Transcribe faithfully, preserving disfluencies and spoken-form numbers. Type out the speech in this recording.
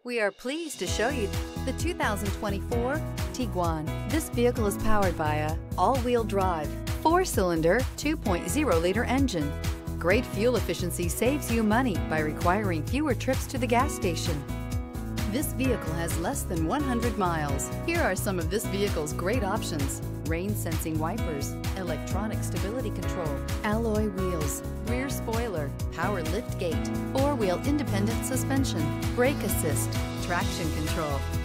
We are pleased to show you the two thousand twenty-four Tiguan. This vehicle is powered by a all-wheel drive, four-cylinder, two point oh liter engine. Great fuel efficiency saves you money by requiring fewer trips to the gas station. This vehicle has less than one hundred miles. Here are some of this vehicle's great options: rain-sensing wipers, electronic stability control, alloy wheels, rear spoiler, power lift gate, four-wheel independent suspension, brake assist, traction control,